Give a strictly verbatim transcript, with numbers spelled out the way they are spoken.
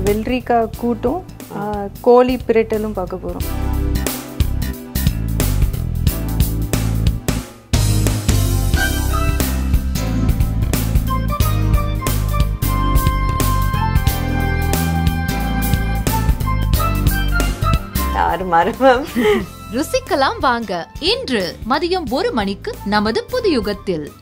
வெள்ளரிக்காய் கூட்டும் கோழி பிரட்டலும் பார்க்க போகிறோம். ருசிக்கலாம் வாங்க. இன்று மதியம் ஒரு மணிக்கு நமது புது யுகத்தில்.